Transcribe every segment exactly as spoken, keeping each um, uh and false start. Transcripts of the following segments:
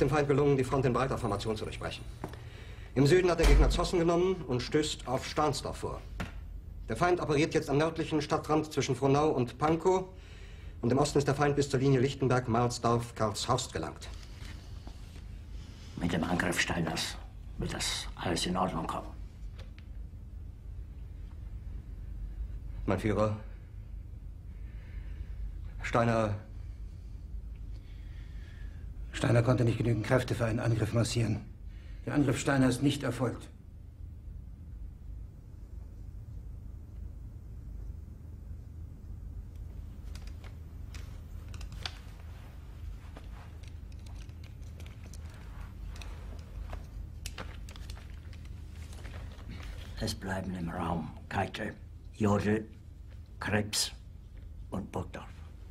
dem Feind gelungen, die Front in breiter Formation zu durchbrechen. Im Süden hat der Gegner Zossen genommen und stößt auf Stahnsdorf vor. Der Feind operiert jetzt am nördlichen Stadtrand zwischen Frohnau und Pankow. Und im Osten ist der Feind bis zur Linie Lichtenberg-Marsdorf-Karlshorst gelangt. Mit dem Angriff Steiners wird das alles in Ordnung kommen. Mein Führer, Steiner... Steiner konnte nicht genügend Kräfte für einen Angriff massieren. Der Angriff Steiner ist nicht erfolgt. Es bleiben im Raum Keitel, Jodl, Krebs und Burgdorf.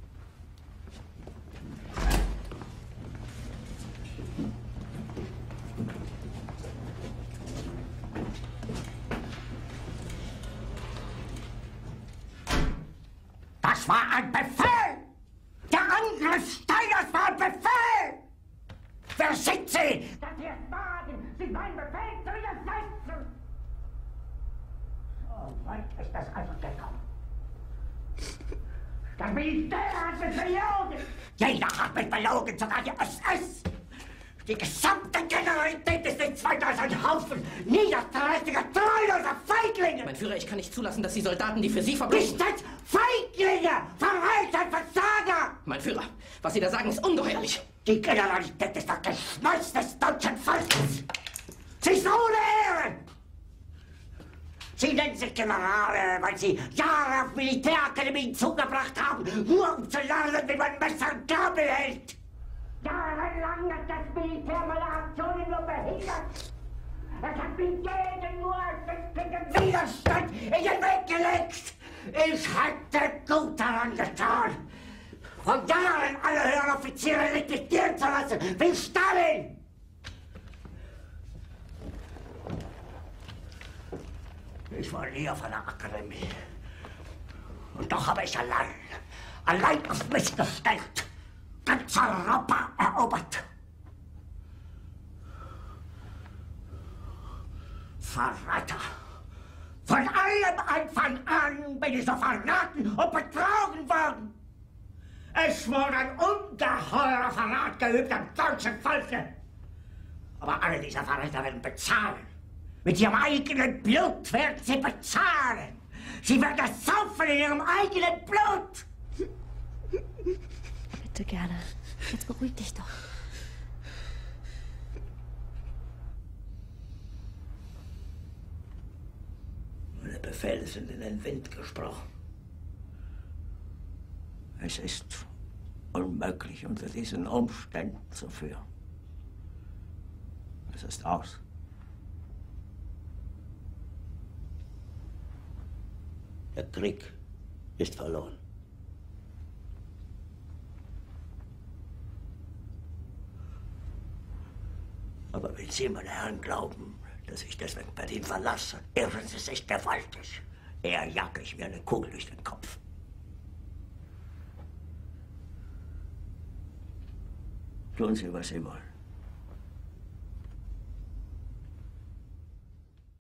Das war ein Befehl! Der Angriff Steiners war ein Befehl! Wer sind Sie, dass Sie es wagen, sich meinen Befehl zu widersetzen? So weit ist das also gekommen. Das Militär hat mich belogen! Jeder hat mich belogen, sogar die S S! Die gesamte Generalität ist nichts weiter als ein Haufen niederträchtiger, treuloser Feiglinge! Mein Führer, ich kann nicht zulassen, dass die Soldaten, die für Sie verbringen... Nicht als Feiglinge! Verreiter, Versager! Mein Führer, was Sie da sagen, ist ungeheuerlich. Die Generalität ist das Geschmeiß des deutschen Volkes! Sie ist ohne Ehre! Sie nennen sich Generale, weil Sie Jahre auf Militärakademien zugebracht haben, nur um zu lernen, wie man Messer und Gabel hält! Jahrelang hat das Militär meine Aktionen nur behindert. Es hat mir jeden nur ersichtlichen Widerstand in den Weg gelegt. Ich hätte gut daran getan, von Jahren alle höheren Offiziere liquidieren zu lassen, wie Stalin. Ich war nie auf einer Akademie. Und doch habe ich allein, allein auf mich gestellt, ganz Europa erobert. Verräter! Von allem Anfang an bin ich so verraten und betrogen worden. Es wurde ein ungeheurer Verrat geübt am deutschen Volke. Aber alle diese Verräter werden bezahlen. Mit ihrem eigenen Blut werden sie bezahlen. Sie werden das saufen in ihrem eigenen Blut. Bitte gerne. Jetzt beruhig dich doch. Meine Befehle sind in den Wind gesprochen. Es ist unmöglich, unter diesen Umständen zu führen. Es ist aus. Der Krieg ist verloren. Aber wenn Sie, meine Herren, glauben, dass ich deswegen Berlin verlasse, irren Sie sich gewaltig. Eher jage ich mir eine Kugel durch den Kopf. Tun Sie, was Sie wollen.